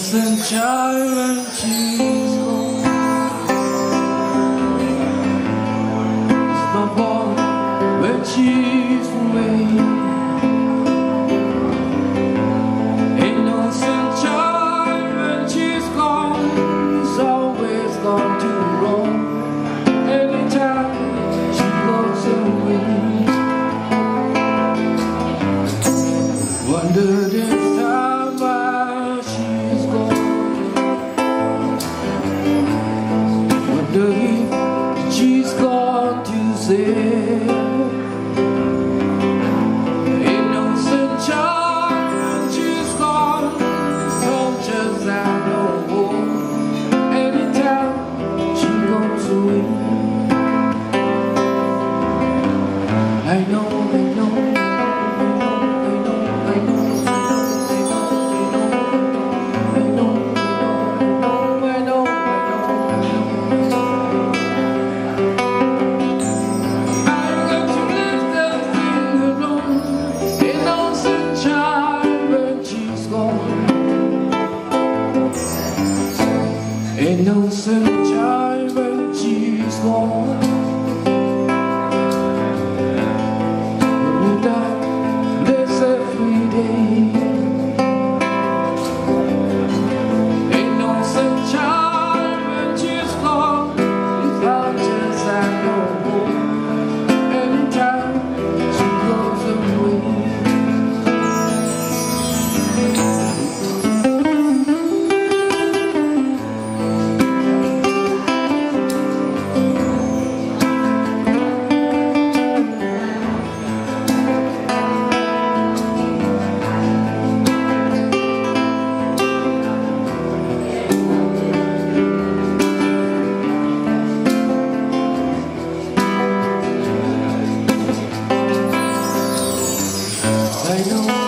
sunshine when she's gone. It's my fault when she's away. Ain't no sunshine when she's gone. It's always gone too wrong. Anytime she goes away, wonder this time why she's gone. Wonder if she's gone to say ain't no sunshine when she's gone. Soldiers out no more. Anytime she goes away, I know, I know. Ain't no sunshine when she's gone. When you die, lives every day. Ain't no sunshine when she's gone. It's not just I know. Anytime she goes away. I know.